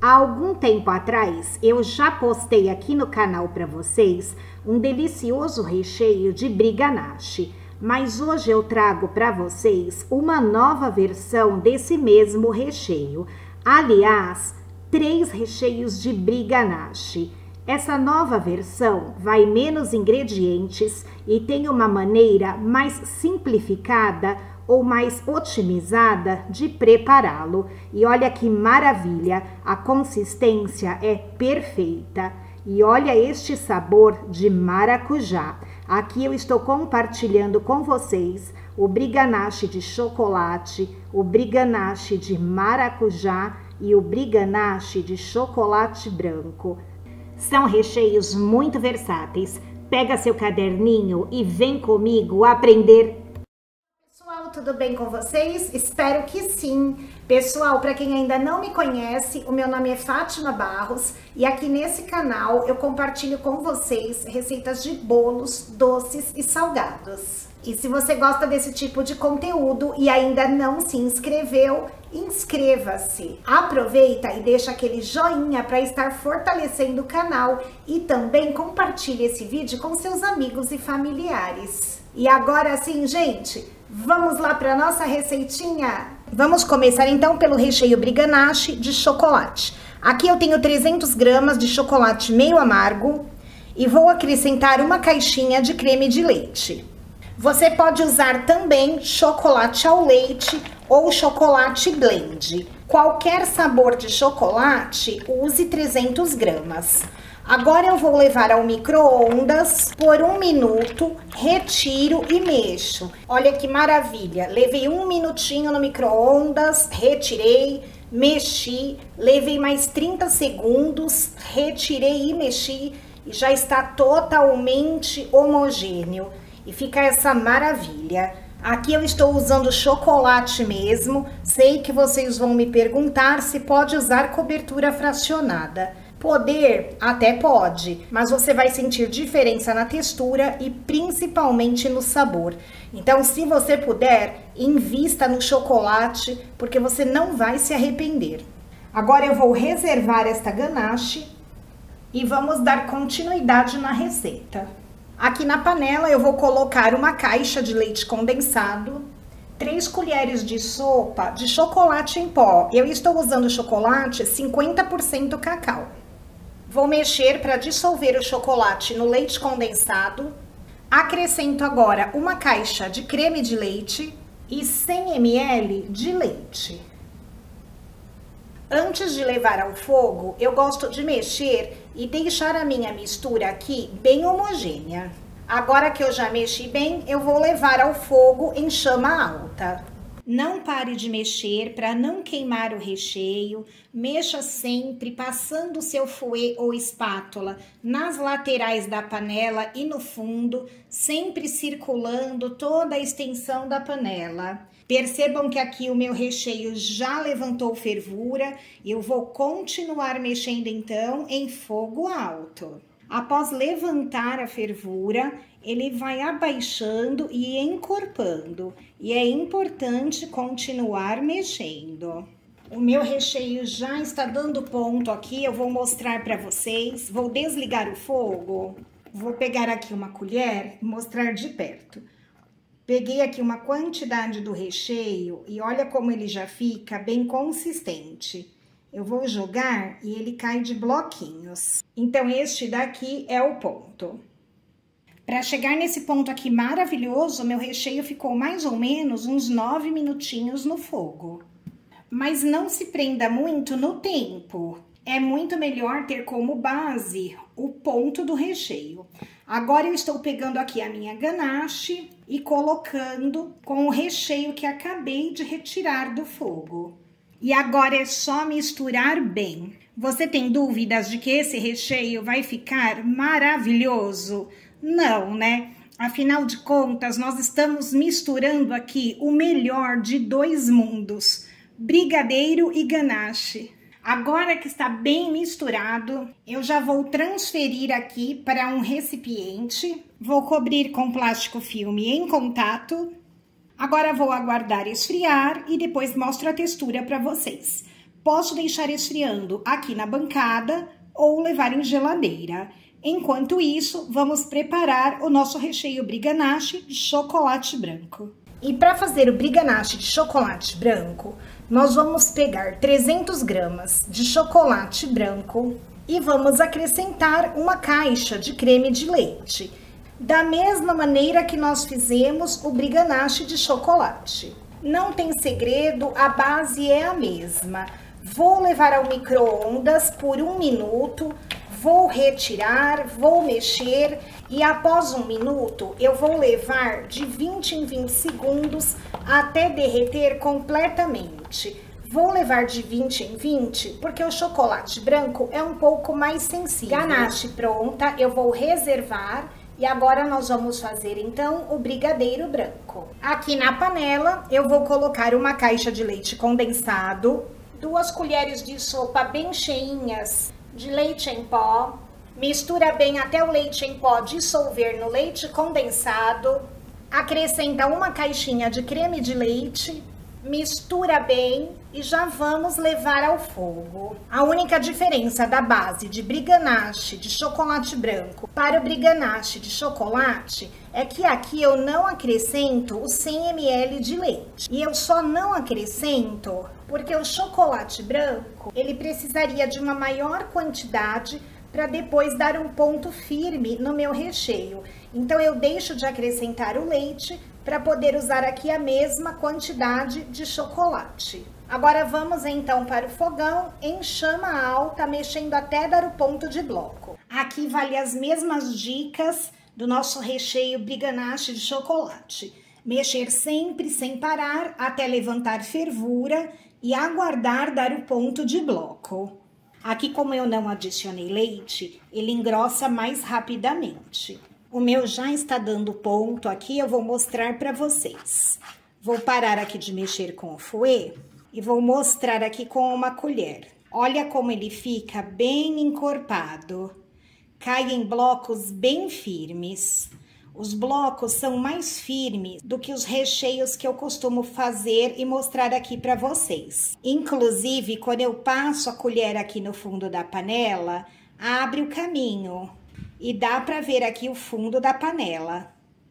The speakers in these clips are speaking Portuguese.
Há algum tempo atrás, eu já postei aqui no canal para vocês um delicioso recheio de brie ganache, mas hoje eu trago para vocês uma nova versão desse mesmo recheio. Aliás, 3 recheios de brie ganache. Essa nova versão vai menos ingredientes e tem uma maneira mais simplificada ou mais otimizada de prepará-lo. E olha que maravilha, a consistência é perfeita. E olha este sabor de maracujá. Aqui eu estou compartilhando com vocês o brie ganache de chocolate, o brie ganache de maracujá e o brie ganache de chocolate branco. São recheios muito versáteis. Pega seu caderninho e vem comigo aprender. Pessoal, tudo bem com vocês? Espero que sim. Pessoal, para quem ainda não me conhece, o meu nome é Fátima Barros e aqui nesse canal eu compartilho com vocês receitas de bolos, doces e salgados. E se você gosta desse tipo de conteúdo e ainda não se inscreveu, inscreva-se. Aproveita e deixa aquele joinha para estar fortalecendo o canal e também compartilhe esse vídeo com seus amigos e familiares. E agora sim, gente, vamos lá para nossa receitinha? Vamos começar então pelo recheio brie ganache de chocolate. Aqui eu tenho 300 gramas de chocolate meio amargo e vou acrescentar uma caixinha de creme de leite. Você pode usar também chocolate ao leite ou chocolate blend. Qualquer sabor de chocolate, use 300 gramas. Agora eu vou levar ao micro-ondas por 1 minuto, retiro e mexo. Olha que maravilha, levei 1 minutinho no micro-ondas, retirei, mexi, levei mais 30 segundos, retirei e mexi e já está totalmente homogêneo. E fica essa maravilha. Aqui eu estou usando chocolate mesmo. Sei que vocês vão me perguntar se pode usar cobertura fracionada. Poder, até pode, mas você vai sentir diferença na textura e principalmente no sabor. Então, se você puder, invista no chocolate, porque você não vai se arrepender. Agora eu vou reservar esta ganache e vamos dar continuidade na receita. Aqui na panela eu vou colocar uma caixa de leite condensado, 3 colheres de sopa de chocolate em pó. Eu estou usando chocolate 50% cacau. Vou mexer para dissolver o chocolate no leite condensado. Acrescento agora uma caixa de creme de leite e 100 ml de leite. Antes de levar ao fogo, eu gosto de mexer e deixar a minha mistura aqui bem homogênea. Agora que eu já mexi bem, eu vou levar ao fogo em chama alta. Não pare de mexer para não queimar o recheio. Mexa sempre passando o seu fouet ou espátula nas laterais da panela e no fundo, sempre circulando toda a extensão da panela. Percebam que aqui o meu recheio já levantou fervura. Eu vou continuar mexendo então em fogo alto. Após levantar a fervura, ele vai abaixando e encorpando. E é importante continuar mexendo. O meu recheio já está dando ponto aqui, eu vou mostrar para vocês. Vou desligar o fogo. Vou pegar aqui uma colher e mostrar de perto. Peguei aqui uma quantidade do recheio e olha como ele já fica bem consistente. Eu vou jogar e ele cai de bloquinhos. Então, este daqui é o ponto. Para chegar nesse ponto aqui maravilhoso, meu recheio ficou mais ou menos uns 9 minutinhos no fogo. Mas não se prenda muito no tempo. É muito melhor ter como base o ponto do recheio. Agora eu estou pegando aqui a minha ganache e colocando com o recheio que acabei de retirar do fogo. E agora é só misturar bem. Você tem dúvidas de que esse recheio vai ficar maravilhoso? Não, né? Afinal de contas, nós estamos misturando aqui o melhor de 2 mundos, brigadeiro e ganache. Agora que está bem misturado, eu já vou transferir aqui para um recipiente. Vou cobrir com plástico filme em contato. Agora vou aguardar esfriar e depois mostro a textura para vocês. Posso deixar esfriando aqui na bancada ou levar em geladeira. Enquanto isso, vamos preparar o nosso recheio Brie Ganache de chocolate branco. E para fazer o Brie Ganache de chocolate branco, nós vamos pegar 300 gramas de chocolate branco e vamos acrescentar uma caixa de creme de leite, da mesma maneira que nós fizemos o Brie Ganache de chocolate. Não tem segredo, a base é a mesma. Vou levar ao micro-ondas por 1 minuto, vou retirar, vou mexer e após 1 minuto eu vou levar de 20 em 20 segundos até derreter completamente. Vou levar de 20 em 20 porque o chocolate branco é um pouco mais sensível. Ganache pronta, eu vou reservar e agora nós vamos fazer então o brigadeiro branco. Aqui na panela eu vou colocar uma caixa de leite condensado, 2 colheres de sopa bem cheinhas de leite em pó, mistura bem até o leite em pó dissolver no leite condensado, acrescenta uma caixinha de creme de leite, mistura bem e já vamos levar ao fogo. A única diferença da base de Brie Ganache de chocolate branco para o Brie Ganache de chocolate é que aqui eu não acrescento os 100 ml de leite. E eu só não acrescento porque o chocolate branco, ele precisaria de uma maior quantidade para depois dar um ponto firme no meu recheio. Então eu deixo de acrescentar o leite para poder usar aqui a mesma quantidade de chocolate. Agora vamos então para o fogão em chama alta, mexendo até dar o ponto de bloco. Aqui vale as mesmas dicas do nosso recheio Brie Ganache de chocolate. Mexer sempre sem parar até levantar fervura e aguardar dar o ponto de bloco. Aqui, como eu não adicionei leite, ele engrossa mais rapidamente. O meu já está dando ponto aqui, eu vou mostrar para vocês. Vou parar aqui de mexer com o fouet e vou mostrar aqui com uma colher. Olha como ele fica bem encorpado. Cai em blocos bem firmes. Os blocos são mais firmes do que os recheios que eu costumo fazer e mostrar aqui para vocês. Inclusive, quando eu passo a colher aqui no fundo da panela, abre o caminho e dá para ver aqui o fundo da panela.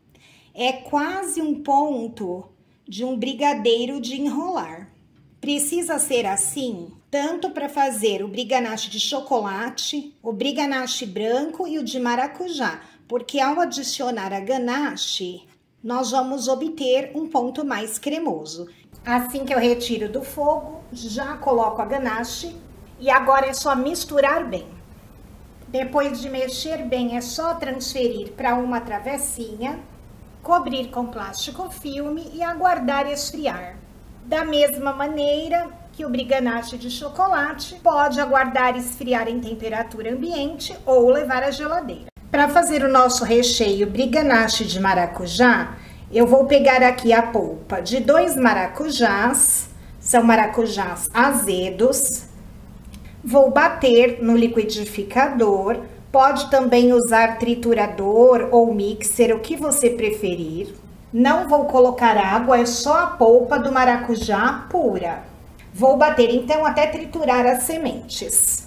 É quase um ponto de um brigadeiro de enrolar. Precisa ser assim, tanto para fazer o Brie Ganache de chocolate, o Brie Ganache branco e o de maracujá, porque ao adicionar a ganache, nós vamos obter um ponto mais cremoso. Assim que eu retiro do fogo, já coloco a ganache e agora é só misturar bem. Depois de mexer bem, é só transferir para uma travessinha, cobrir com plástico filme e aguardar esfriar. Da mesma maneira que o Brie Ganache de chocolate, pode aguardar esfriar em temperatura ambiente ou levar à geladeira. Para fazer o nosso recheio Brie Ganache de maracujá, eu vou pegar aqui a polpa de 2 maracujás, são maracujás azedos. Vou bater no liquidificador, pode também usar triturador ou mixer, o que você preferir. Não vou colocar água, é só a polpa do maracujá pura. Vou bater então até triturar as sementes.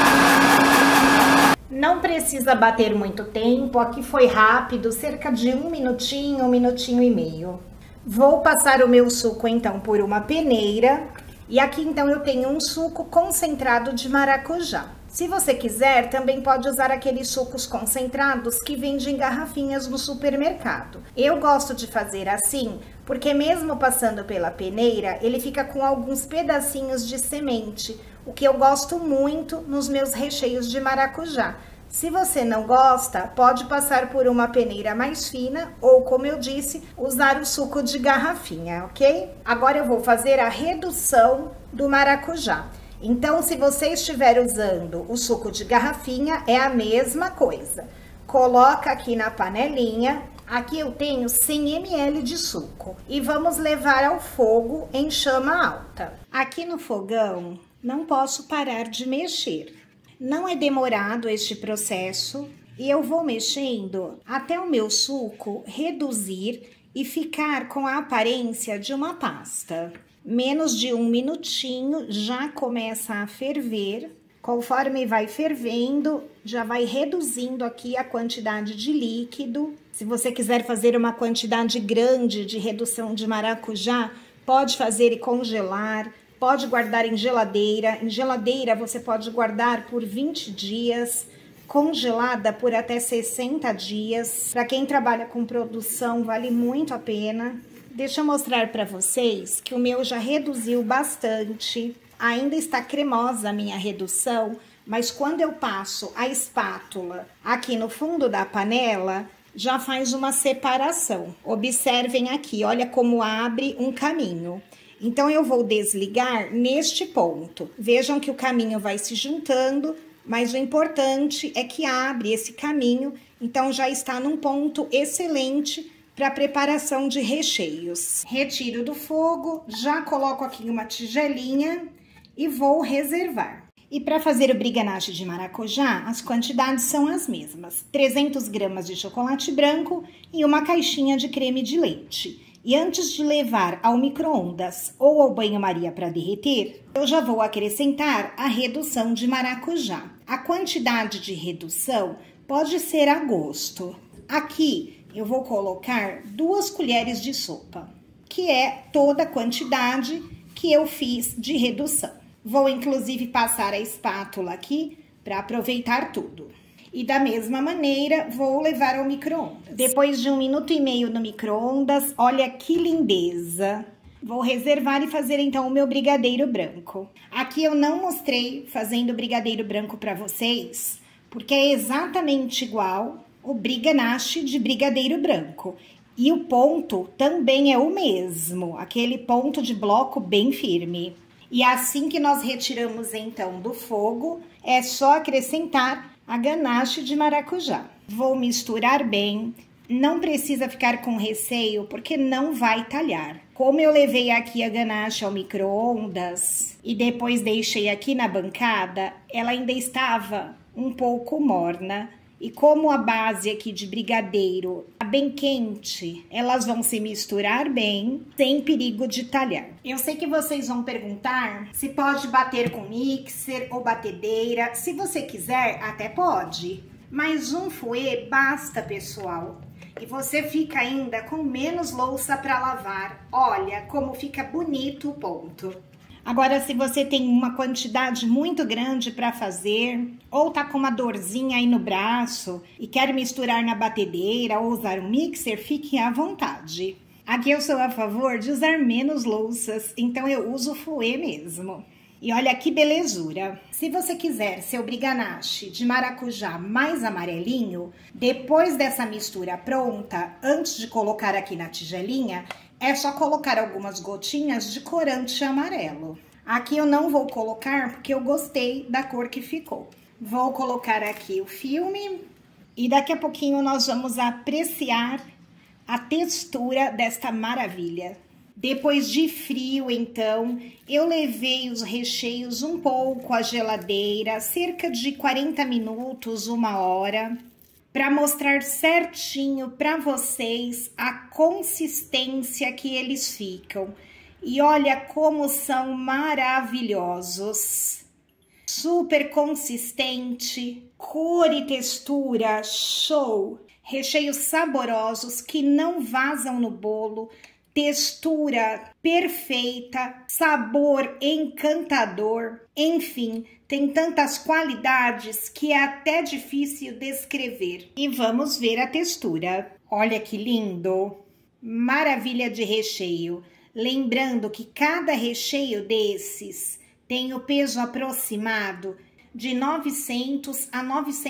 Não precisa bater muito tempo, aqui foi rápido, cerca de 1 minutinho, 1 minutinho e meio. Vou passar o meu suco então por uma peneira e aqui então eu tenho um suco concentrado de maracujá. Se você quiser, também pode usar aqueles sucos concentrados que vendem em garrafinhas no supermercado. Eu gosto de fazer assim, porque mesmo passando pela peneira, ele fica com alguns pedacinhos de semente, o que eu gosto muito nos meus recheios de maracujá. Se você não gosta, pode passar por uma peneira mais fina ou, como eu disse, usar o suco de garrafinha, ok? Agora eu vou fazer a redução do maracujá. Então, se você estiver usando o suco de garrafinha, é a mesma coisa. Coloca aqui na panelinha, aqui eu tenho 100 ml de suco. E vamos levar ao fogo em chama alta. Aqui no fogão, não posso parar de mexer. Não é demorado este processo e eu vou mexendo até o meu suco reduzir e ficar com a aparência de uma pasta. Menos de 1 minutinho, já começa a ferver. Conforme vai fervendo, já vai reduzindo aqui a quantidade de líquido. Se você quiser fazer uma quantidade grande de redução de maracujá, pode fazer e congelar, pode guardar em geladeira. Em geladeira você pode guardar por 20 dias, congelada por até 60 dias. Para quem trabalha com produção, vale muito a pena. Deixa eu mostrar para vocês que o meu já reduziu bastante. Ainda está cremosa a minha redução, mas quando eu passo a espátula aqui no fundo da panela, já faz uma separação. Observem aqui, olha como abre um caminho. Então, eu vou desligar neste ponto. Vejam que o caminho vai se juntando, mas o importante é que abre esse caminho. Então, já está num ponto excelente para a preparação de recheios. Retiro do fogo, já coloco aqui uma tigelinha e vou reservar. E para fazer o briga ganache de maracujá, as quantidades são as mesmas. 300 gramas de chocolate branco e uma caixinha de creme de leite. E antes de levar ao micro-ondas ou ao banho-maria para derreter, eu já vou acrescentar a redução de maracujá. A quantidade de redução pode ser a gosto. Aqui eu vou colocar 2 colheres de sopa, que é toda a quantidade que eu fiz de redução. Vou inclusive passar a espátula aqui para aproveitar tudo. E da mesma maneira, vou levar ao micro-ondas. Depois de 1 minuto e meio no micro-ondas, olha que lindeza! Vou reservar e fazer então o meu brigadeiro branco. Aqui eu não mostrei fazendo o brigadeiro branco para vocês, porque é exatamente igual o briga ganache de brigadeiro branco. E o ponto também é o mesmo, aquele ponto de bloco bem firme. E assim que nós retiramos então do fogo, é só acrescentar a ganache de maracujá. Vou misturar bem, não precisa ficar com receio porque não vai talhar. Como eu levei aqui a ganache ao micro-ondas e depois deixei aqui na bancada, ela ainda estava um pouco morna. E como a base aqui de brigadeiro tá bem quente, elas vão se misturar bem, sem perigo de talhar. Eu sei que vocês vão perguntar se pode bater com mixer ou batedeira. Se você quiser, até pode. Mas um fouet basta, pessoal. E você fica ainda com menos louça para lavar. Olha como fica bonito o ponto. Agora, se você tem uma quantidade muito grande para fazer, ou tá com uma dorzinha aí no braço e quer misturar na batedeira ou usar um mixer, fique à vontade. Aqui eu sou a favor de usar menos louças, então eu uso o fouet mesmo. E olha que belezura! Se você quiser seu briga ganache de maracujá mais amarelinho, depois dessa mistura pronta, antes de colocar aqui na tigelinha, é só colocar algumas gotinhas de corante amarelo. Aqui eu não vou colocar porque eu gostei da cor que ficou. Vou colocar aqui o filme e daqui a pouquinho nós vamos apreciar a textura desta maravilha. Depois de frio, então, eu levei os recheios um pouco à geladeira, cerca de 40 minutos, 1 hora, para mostrar certinho para vocês a consistência que eles ficam. E olha como são maravilhosos. Super consistente, cor e textura, show! Recheios saborosos que não vazam no bolo, textura perfeita, sabor encantador, enfim, tem tantas qualidades que é até difícil descrever. E vamos ver a textura. Olha que lindo! Maravilha de recheio. Lembrando que cada recheio desses tem o peso aproximado de 900 a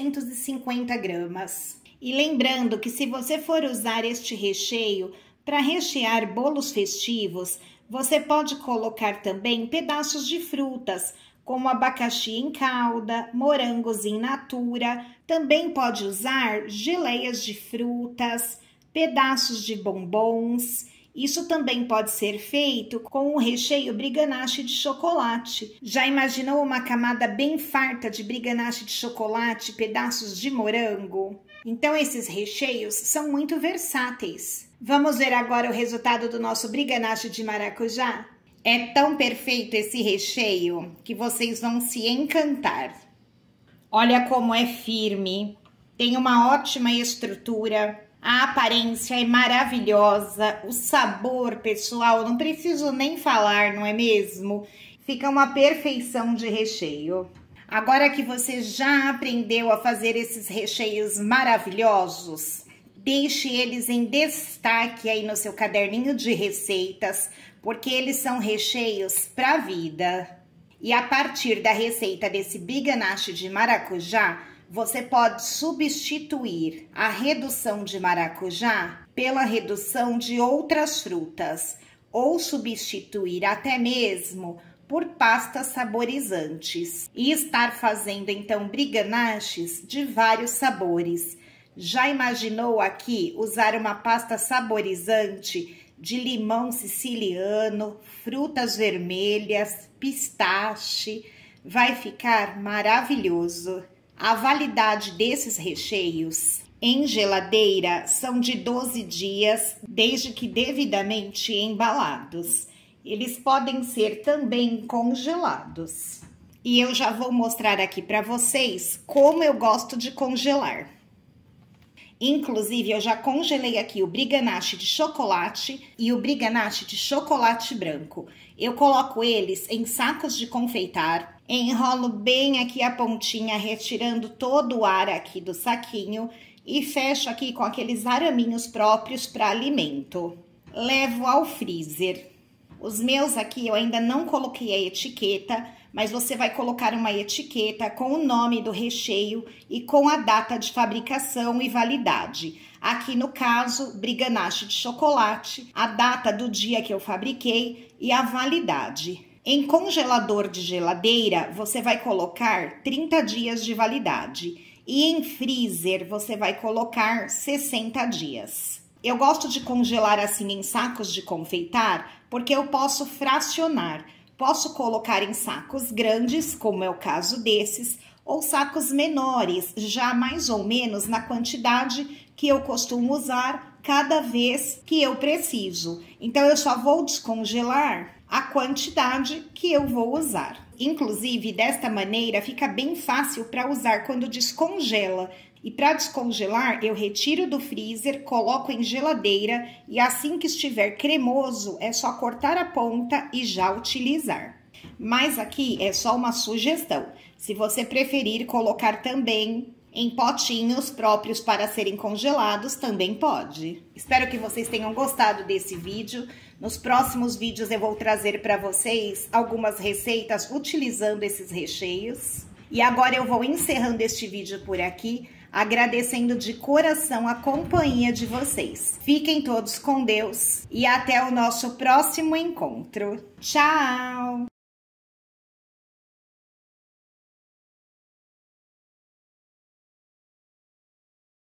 950 gramas. E lembrando que se você for usar este recheio para rechear bolos festivos, você pode colocar também pedaços de frutas, como abacaxi em calda, morangos in natura. Também pode usar geleias de frutas, pedaços de bombons. Isso também pode ser feito com o recheio briga ganache de chocolate. Já imaginou uma camada bem farta de briga ganache de chocolate, pedaços de morango? Então esses recheios são muito versáteis. Vamos ver agora o resultado do nosso briga ganache de maracujá? É tão perfeito esse recheio que vocês vão se encantar. Olha como é firme, tem uma ótima estrutura, a aparência é maravilhosa, o sabor, pessoal, não preciso nem falar, não é mesmo? Fica uma perfeição de recheio. Agora que você já aprendeu a fazer esses recheios maravilhosos, deixe eles em destaque aí no seu caderninho de receitas, porque eles são recheios para a vida. E a partir da receita desse Brie Ganache de maracujá, você pode substituir a redução de maracujá pela redução de outras frutas, ou substituir até mesmo por pastas saborizantes. E estar fazendo então Brie Ganaches de vários sabores. Já imaginou aqui usar uma pasta saborizante de limão siciliano, frutas vermelhas, pistache? Vai ficar maravilhoso. A validade desses recheios em geladeira são de 12 dias, desde que devidamente embalados. Eles podem ser também congelados. E eu já vou mostrar aqui para vocês como eu gosto de congelar. Inclusive, eu já congelei aqui o Brie Ganache de chocolate e o Brie Ganache de chocolate branco. Eu coloco eles em sacos de confeitar, enrolo bem aqui a pontinha, retirando todo o ar aqui do saquinho e fecho aqui com aqueles araminhos próprios para alimento. Levo ao freezer. Os meus aqui eu ainda não coloquei a etiqueta, mas você vai colocar uma etiqueta com o nome do recheio e com a data de fabricação e validade. Aqui no caso, Brie Ganache de chocolate, a data do dia que eu fabriquei e a validade. Em congelador de geladeira, você vai colocar 30 dias de validade e em freezer você vai colocar 60 dias. Eu gosto de congelar assim em sacos de confeitar porque eu posso fracionar. Posso colocar em sacos grandes, como é o caso desses, ou sacos menores, já mais ou menos na quantidade que eu costumo usar cada vez que eu preciso. Então, eu só vou descongelar a quantidade que eu vou usar. Inclusive, desta maneira, fica bem fácil para usar quando descongela. E para descongelar, eu retiro do freezer, coloco em geladeira e assim que estiver cremoso, é só cortar a ponta e já utilizar. Mas aqui é só uma sugestão. Se você preferir colocar também em potinhos próprios para serem congelados, também pode. Espero que vocês tenham gostado desse vídeo. Nos próximos vídeos eu vou trazer para vocês algumas receitas utilizando esses recheios. E agora eu vou encerrando este vídeo por aqui, agradecendo de coração a companhia de vocês. Fiquem todos com Deus e até o nosso próximo encontro. Tchau!